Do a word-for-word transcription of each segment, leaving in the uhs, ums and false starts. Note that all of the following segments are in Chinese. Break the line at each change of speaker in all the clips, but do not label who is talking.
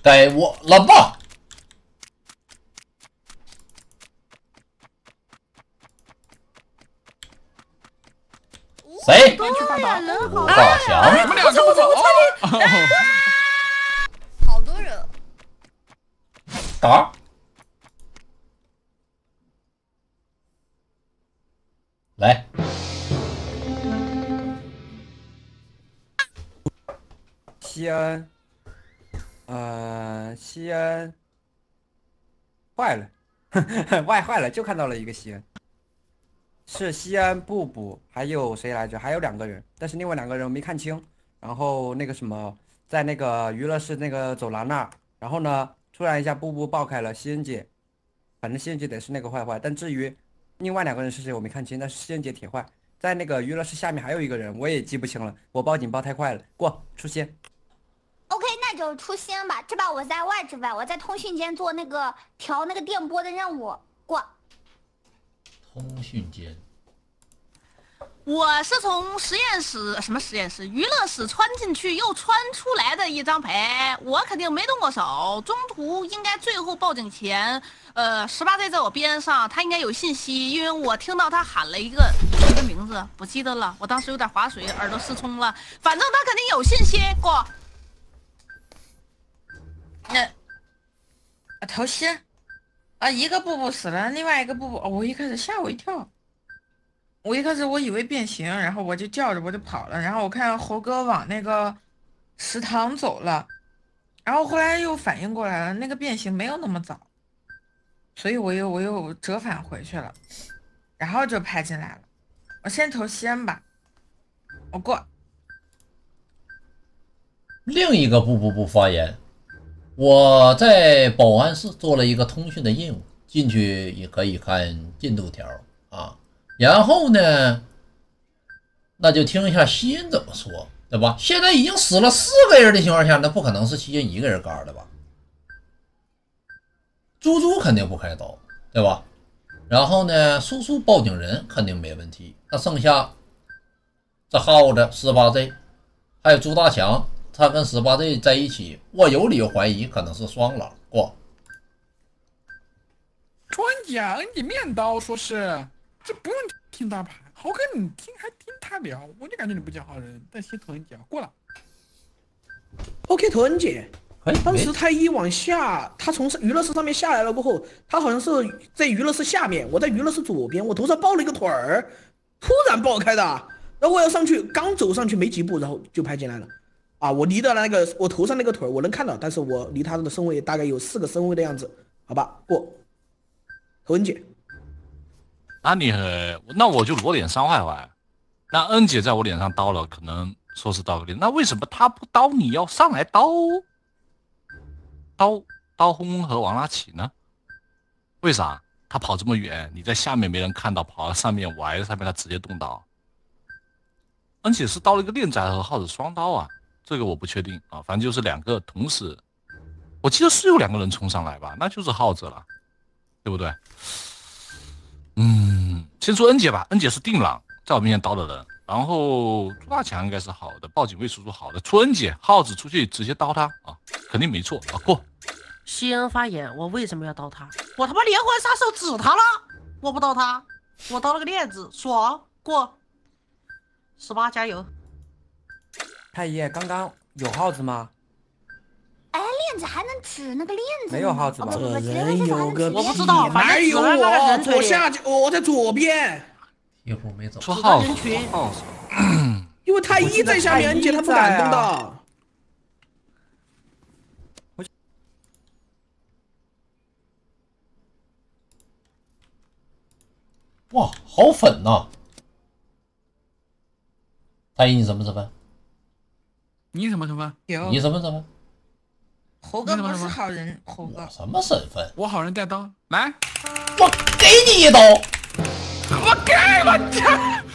该我了吧？谁？吴大强。
你们两个不走。
好多人。
打。来。
西安，呃，西安坏了，坏坏了，就看到了一个西安，是西安布布，还有谁来着？还有两个人，但是另外两个人我没看清。然后那个什么，在那个娱乐室那个走廊那儿，然后呢，突然一下布布爆开了西恩姐，反正西恩姐得是那个坏坏，但至于另外两个人是谁我没看清，但是西恩姐铁坏，在那个娱乐室下面还有一个人，我也记不清了，我报警报太快了，过出现。
OK， 那就出新吧。这把我在外置外，我在通讯间做那个调那个电波的任务。过。
通讯间。
我是从实验室什么实验室娱乐室穿进去又穿出来的一张牌，我肯定没动过手。中途应该最后报警前，呃，十八 Z 在我边上，他应该有信息，因为我听到他喊了一个一个名字，不记得了。我当时有点划水，耳朵失聪了。反正他肯定有信息。过。
那啊，头西啊，一个布布死了，另外一个布布，哦，我一开始吓我一跳，我一开始我以为变形，然后我就叫着我就跑了，然后我看猴哥往那个食堂走了，然后后来又反应过来了，那个变形没有那么早，所以我又我又折返回去了，然后就拍进来了。我先投西安吧，我过。
另一个不不不发言。我在保安室做了一个通讯的任务，进去也可以看进度条啊。然后呢，那就听一下西恩怎么说，对吧？现在已经死了四个人的情况下，那不可能是西恩一个人干的吧？猪猪肯定不开刀，对吧？然后呢，叔叔报警人肯定没问题。那剩下这耗子十八 Z， 还有朱大强。他跟十八 Z 在一起，我有理由怀疑可能是双狼。过。
川讲你面刀说是，这不用听大牌，豪哥你听还听他聊，我就感觉你不讲好人。但先投人讲过了。
OK， 投恩姐。当时太一往下，他从娱乐室上面下来了过后，他好像是在娱乐室下面，我在娱乐室左边，我头上抱了一个腿儿，突然爆开的，然后我要上去，刚走上去没几步，然后就拍进来了。啊，我离的那个我头上那个腿我能看到，但是我离他的身位大概有四个身位的样子，好吧，过。何恩姐，
那你那我就裸脸伤坏坏，那恩姐在我脸上刀了，可能说是刀个脸，那为什么她不刀你要上来刀刀刀轰和王拉起呢？为啥？他跑这么远，你在下面没人看到，跑到上面，我挨在上面，他直接动刀。恩姐是刀了一个链仔和耗子双刀啊。这个我不确定啊，反正就是两个同时，我记得是有两个人冲上来吧，那就是耗子了，对不对？嗯，先说恩姐吧，恩姐是定朗在我面前刀的人，然后朱大强应该是好的，报警卫叔叔好的，出恩姐，耗子出去直接刀他啊，肯定没错啊，过。
西恩发言，我为什么要刀他？我他妈连环杀手指他了，我不刀他，我刀了个链子，爽过。十八加油。
太爷，刚刚有耗子吗？
哎，链子还能指那个链子？
没有耗子吧？
这人有个
我不知道，
哪有我？左下角，我在左边。
一会儿没走。
说耗子，
耗
子。
因为太一在下面，恩姐他不敢动的。
哇，好粉呐、啊！太一，你什么身份？
你什么身份？
有。
你什么身份？
猴哥不是好人，猴哥。
什么身份？
我好人带刀，来，
我给你一刀。
我给我操！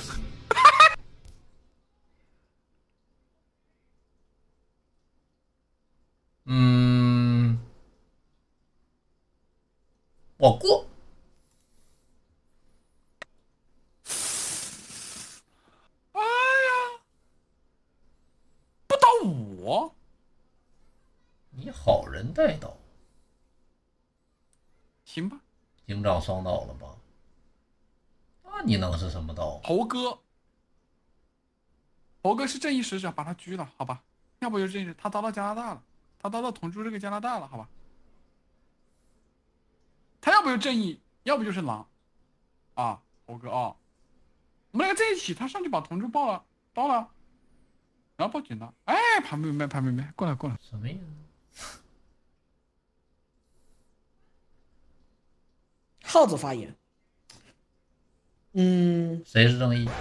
嗯，我过。
哎呀，不刀我。
你好人带刀，
行吧。
警长双刀了吧？那你能是什么刀？
猴哥，猴哥是正义使者，把他拘了，好吧？要不就是正义，他刀到加拿大了，他刀到同住这个加拿大了，好吧？他要不就正义，要不就是狼，啊，猴哥啊，我们两个在一起，他上去把同住爆了，刀了，然后报警了。哎，潘妹妹，潘妹妹，过来过来，
什么意思？
耗子发言。嗯，
谁是正义？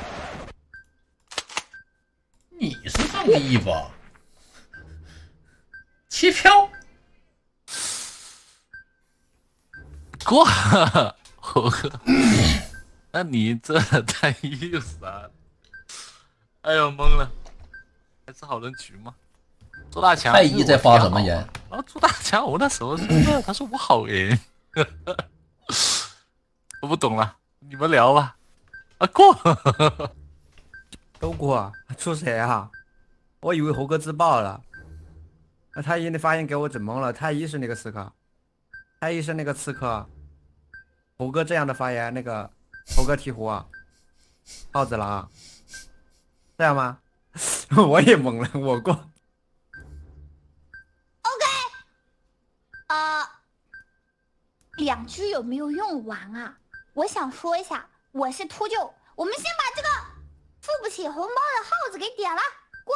你是正义吧？弃票。
过，猴哥，那你这太意思啊！哎呦，懵了，还是好人局吗？朱大强，
太医在发什么言？
啊，朱大强，我那时候说的，他说我好人，我不懂了，你们聊吧。啊，过，
都过，出谁啊？我以为猴哥自爆了。那太医的发言给我整懵了，太医是那个刺客，太医是那个刺客。猴哥这样的发言，那个猴哥鹈鹕啊，耗子狼，这样吗？我也懵了，我过。
OK， 呃，两局有没有用完啊？我想说一下，我是秃鹫，我们先把这个付不起红包的耗子给点了，过。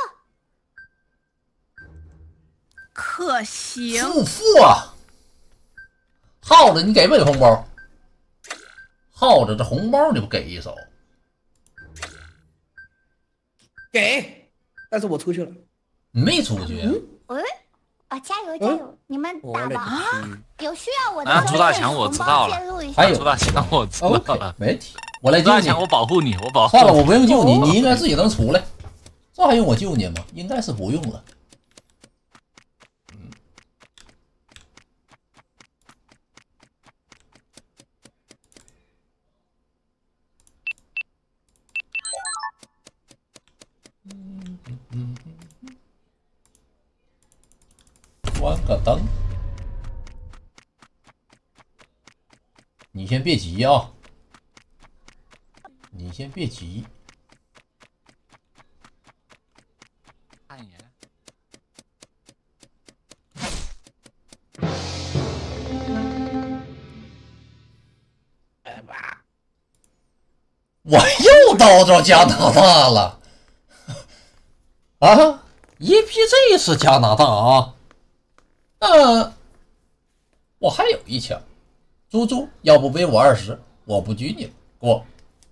可行。
付付啊！耗子，你给不给红包？耗子这红包你不给一手？
给，但是我出去了。
你没出去、啊？
喂、嗯，啊，加油加油！嗯、你们打吧啊！有需要我的
啊，朱大强我知道了。
还有
朱大强我知道了，
okay, 没问题。我来救你。
朱大强，我保护你，我保护你。
算了，我不用救你，你应该自己能出来。这还用我救你吗？应该是不用了。关个灯，你先别急啊！你先别急。
看一眼。
我又刀着加拿大了啊 ！E P G 是加拿大啊。呃，我还有一枪，猪猪，要不为我二十，我不拘你了，过。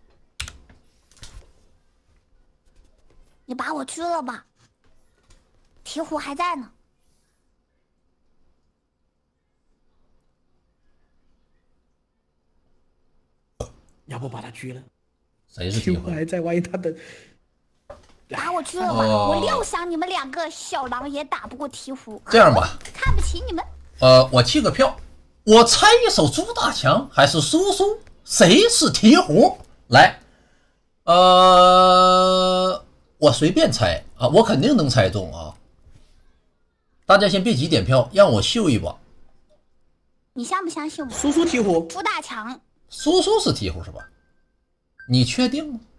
你把我拘了吧，鹈鹕还在呢。
要不把他拘了？
谁是
鹈鹕还在？万一他的
把我拘了吧！哦、我料想你们两个小狼也打不过鹈鹕。
这样吧，
看不起你们。
呃，我弃个票，我猜一手朱大强还是苏苏，谁是鹈鹕？来，呃，我随便猜啊，我肯定能猜中啊。大家先别急点票，让我秀一把。
你相不相信我？
苏苏鹈鹕，
朱大强，
苏苏是鹈鹕是吧？你确定吗？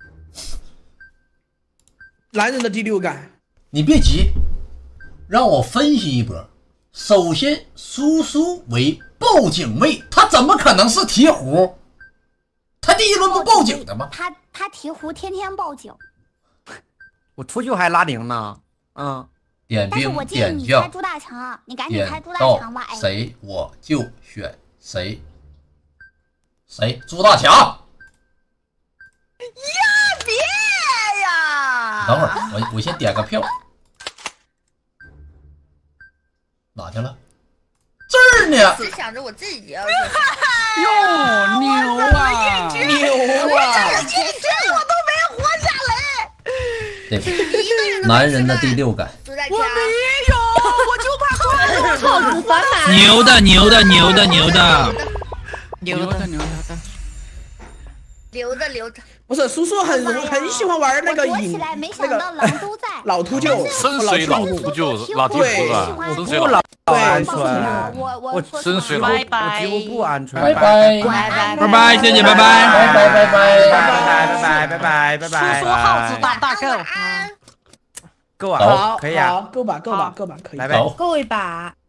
男人的第六感，
你别急，让我分析一波。首先，苏苏为报警位，他怎么可能是鹈鹕？他第一轮不报警的吗？
他他鹈鹕天天报警。
我秃鹫还拉铃呢，嗯。
点兵
但是我建议你猜朱大强啊，你赶紧猜朱大强吧。哎，
谁我就选谁。谁？朱大强。呀，
别呀！
等会儿，我我先点个票。哪去了？这儿呢。
只想着我自己要。
哟，牛啊！
牛啊！
这一局我都没活下来。
对，男人的第六感。
我没有，我就怕挂了。
套路满满。
牛的，牛的，牛的，牛的，
牛的，牛的。
留着留着，
不是叔叔很很喜欢玩那个
影，那个
老秃鹫，
深水老秃鹫，老秃鹫，
不老，对，
安全，
我我
我
深水
我
拜
几乎不安全。
拜拜
拜
拜拜，谢谢，拜拜，
拜拜拜拜
拜拜拜拜拜拜拜。
叔叔耗子大大够。
晚安。
够啊，
好，
可以啊，
好，够吧，够吧，够吧，可以。
拜拜。
够一把。